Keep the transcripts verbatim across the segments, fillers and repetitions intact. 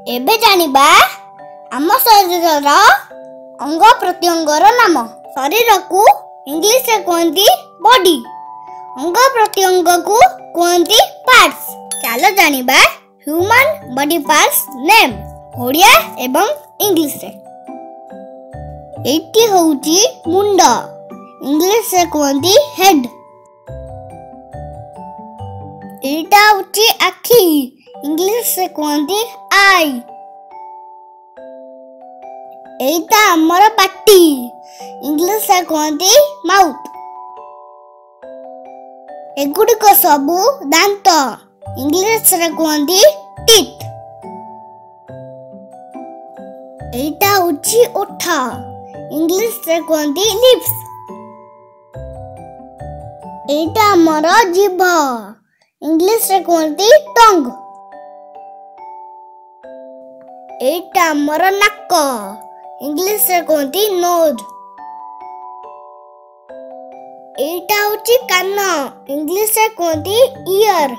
एबे जानिबा आम शरीर अंग प्रत्यंगर नाम। शरीर को इंग्लिश रे कहती बॉडी, अंग प्रत्यंग को कहती पार्ट्स। चलो जानिबा human body parts name Odia एवं इंग्लिश रे। एटी होउची मुंड, इंग्लिश रे कहती हेड। एटा होउची आखी, इंग्लिश रे कहती आई। एटा हमर पाटी, इंग्लिश रे कहती माउथ। एगुड़िक सबु दांत, इंग्लिश रे कहती टीथ। एटा होउची ओठ, इंग्लिश रे कहती लिप्स। एटा हमर जीभ, इंग्लिश रे कहती टंग। एटा हमर नाक, इंग्लिश रे कहती नोज। एटा होची कान, इंग्लिश रे कहती ईयर।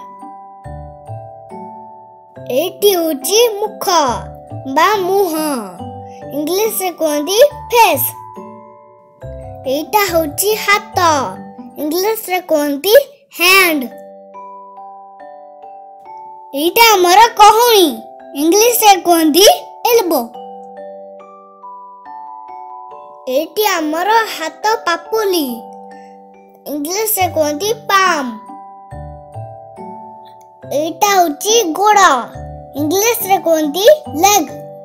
एटी होची मुख बा मुह, इंग्लिश रे कहती फेस। एटा होची हाथ, इंग्लिश रे कहती हैंड। एटा हमर कहुणी, इंग्लिश रे कहती एल्बो। एटी हमर हाथ पापुली, इंग्लिश रे कहती पाम। एटा होची गोड़, इंग्लिश रे कहती लेग।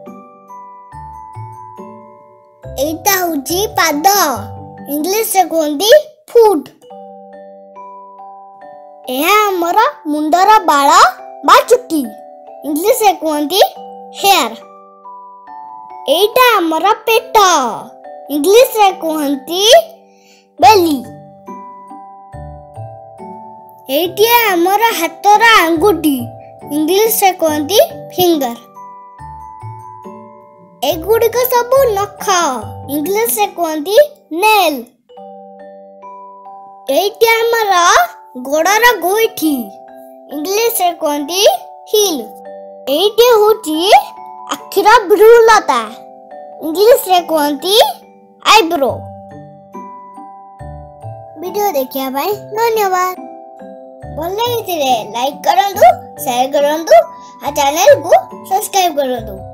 एटा होची पाद, इंग्लिश रे कहती फुट। एहा हमर मुंडर बाल बा चुटी, इंग्लिश रे कहती हेयर। एटा हमर पेट, इंग्लिश रे कहती बेली। एटी हमर हाथर आंगुठी, इंग्लिश रे कहती फिंगर। एगुड़िक सबु नख, इंग्लिश रे कहती नेल। एटी हमर गोड़र गोइठी, इंग्लिश रे कहती हील। एटी होची आखिर ब्रुलता, इंग्लिश रे कहती आईब्रो। वीडियो देखिया भाई धन्यवाद। भल लगे लाइक करंतु, शेयर करंतु, आ चैनल को सब्सक्राइब करंतु।